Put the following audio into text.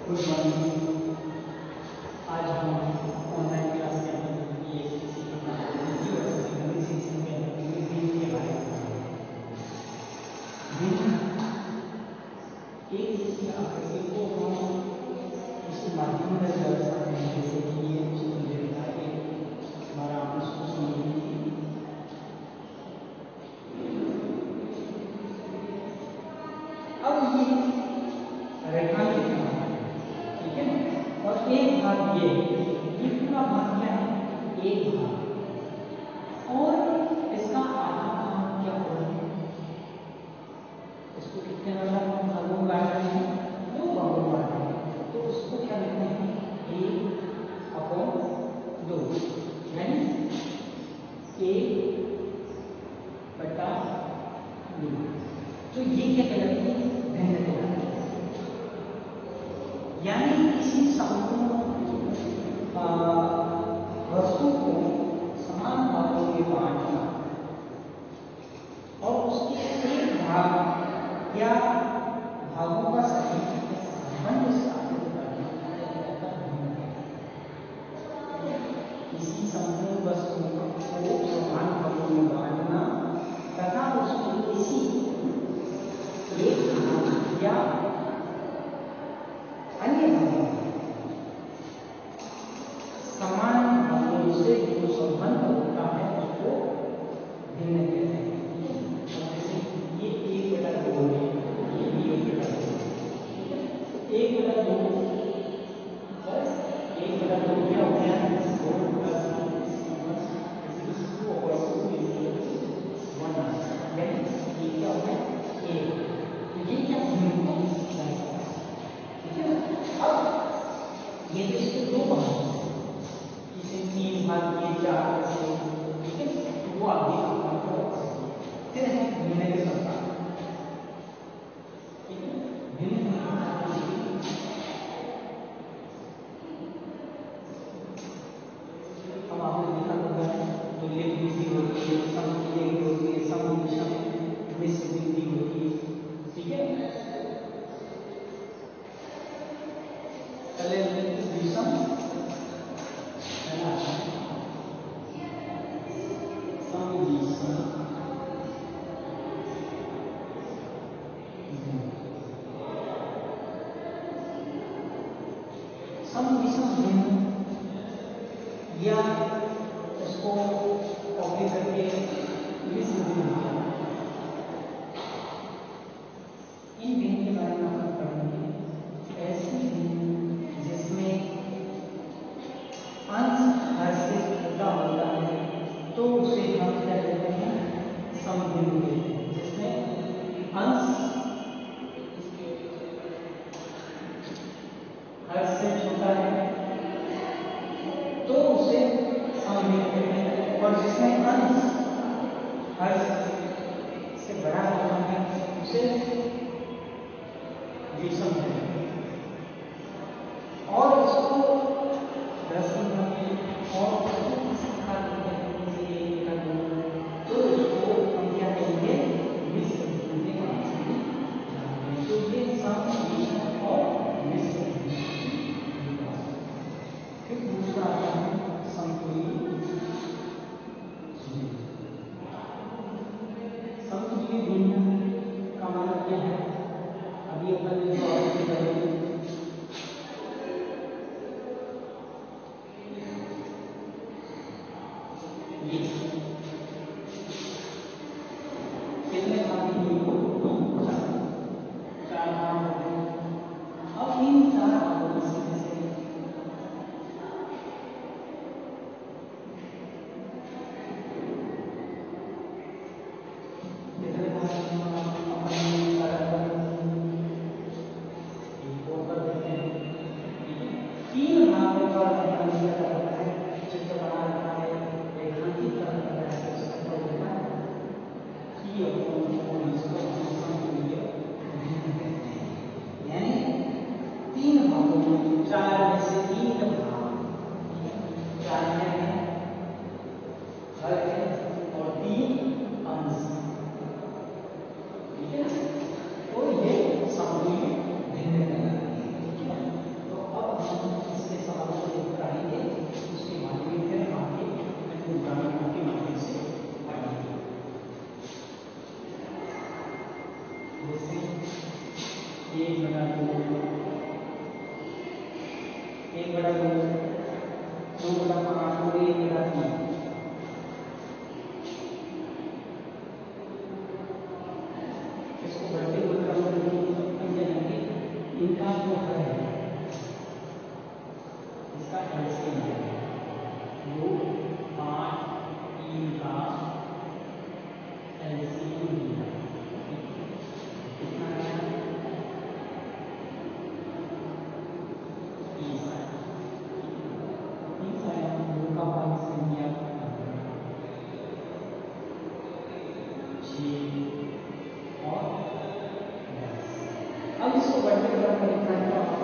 Good morning. आज हम online class के अंदर ESTC के गणित सेक्शन के अंदर भिन्न के बारे में पढ़ेंगे। भिन्न एक इसकी आकृति को हम इस माध्यम में दर्शाते हैं, जैसे कि ये चित्र दे रखा है, हमारा इसको समझ लीजिए। अब ये रेखांकित है, ठीक है ना, और एक भाग ये पूरा भाग क्या है, एक भाग, और इसका आधा भाग क्या होगा, इसको कितने भागों में बांटा है, 2 भागों में बांटा है, तो उसको क्या लिखते हैं, 1/2, यानी 1/2। तो ये क्या कहलाती है, भिन्न कहलाती है। यानी किसी संपूर्ण वस्तु को समान भागों में बांटना और उसके एक भाग या भागों का संबंध स्थापित करना, किसी संपूर्ण वस्तु को समान भागों में बांटना तथा उसको किसी एक भाग या अन्य भागों समान भागों से जो संबंध होता है उसको भिन्न कहते हैं। जैसे ये 1/2 है, ये भी 1/2, 1/2 और 1/2 क्या हो गया, 2 + 1, यानी ये क्या हो गया, 1। तो ये क्या भिन्न है, ठीक है ना। अब ये तो इसके 2 भाग हैं, इसे 3 भाग, ये 4 ऐसे, ठीक है, तो वो आगे आपको फिर है भिन्न के संसार, ठीक है, भिन्न हम आपने देखा होगा, तो लेख वृद्धि होती है, समतुल्य होती है, समविषम मिश्र वृद्धि होती है, ठीक है, चले विषम है ना, समविषम भिन्न, या उसको कॉपी करके मिश्र भिन्न, इन भिन्न के बारे में हम पढ़ेंगे। ऐसी भिन्न जिसमें अंश हर से छोटा होता है तो उसे हम क्या कहते हैं, समभिन्न कहते हैं। जिसमें अंश हर से छोटा है तो उसे समभिन्न कहते हैं, और जिसमें अंश हर से बड़ा होता है उसे विषम कहते हैं। और इसको रस्म में और किसी खाते तो उसको हम क्या कहेंगे, मिश्र भिन्न के नाम से। तो ये समविषम और मिश्र भिन्न। फिर दूसरा आता है समतुल्य भिन्न। समतुल्य भिन्न का मतलब क्या है, अभी अपन ने जो आकृति जैसे 1/2, 1/2, 2/5 और 1/3। इसको वर्टिकल ट्रांसफॉर्मेशन यानी इनका जो हर है इसका एलसीएम है 2, 5, 3 का एलसीएम दिया कितना आया 30 आया 30 आया 2 का भाग से दिया 6 और 10। अब इसको वर्टिकल ट्रांसफॉर्मेशन लिखना है तो